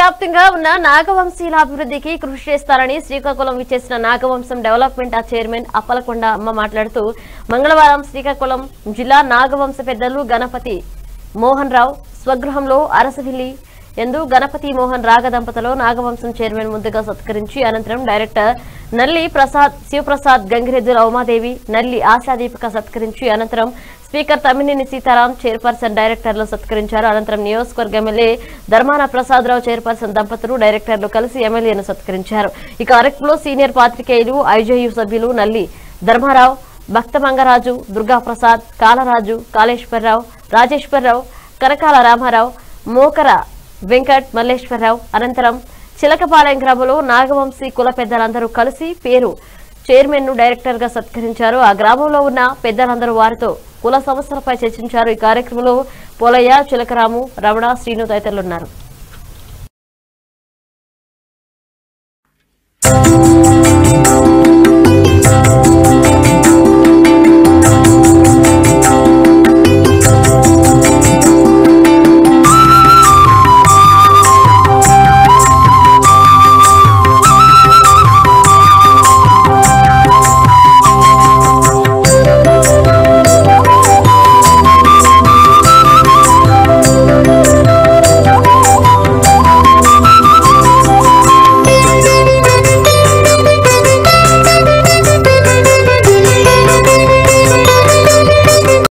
వ్యాప్తంగా ఉన్న నాగవంశీల అభివృద్ధికి కృషి చేస్తారని శ్రీకాకుళం విచ్చేసిన నాగవంశం డెవలప్మెంట్ చైర్మన్ అప్పలకొండ అమ్మ మాట్లాడుతూ మంగళవారం శ్రీకాకుళం జిల్లా నాగవంశ పెద్దలు గణపతి మోహన్ రావు స్వగృహంలో అరసవిల్లి ఎందు గణపతి మోహన్ రాగ దంపతులు నాగవంశం చైర్మన్ ముందుగా సత్కరించి అనంతరం డైరెక్టర్ నల్లి ప్రసాద్ శివప్రసాద్ గంగిరెద్దుల ఉమాదేవి నల్లి ఆశాదీపిక సత్కరించి అనంతరం స్పీకర్ తమ్మినేని సీతారాం చైర్పర్సన్ డైరెక్టర్లు సత్కరించారు. అనంతరం నియోజకవర్గ ఎమ్మెల్యే ధర్మాన ప్రసాదరావు చైర్పర్సన్ దంపతులు డైరెక్టర్లు కలిసి ఎమ్మెల్యేను సత్కరించారు. ఈ కార్యక్రమంలో సీనియర్ పాత్రికేయులు ఐజేయు సభ్యులు నల్లి ధర్మారావు భక్తమంగరాజు దుర్గా ప్రసాద్ కాలరాజు కాళేశ్వరరావు రాజేశ్వరరావు కనకాల రామారావు మోకర వెంకట్ మల్లేశ్వరరావు అనంతరం చిలకపాలెం గ్రామంలో నాగవంశీ కుల పెద్దలందరూ కలిసి పేరు చైర్మన్ ను డైరెక్టర్ గా సత్కరించారు. ఆ గ్రామంలో ఉన్న పెద్దలందరూ వారితో కుల సమస్యలపై చర్చించారు. ఈ కార్యక్రమంలో పోలయ్య చిలకరాము రమణ శ్రీను తదితరులున్నారు.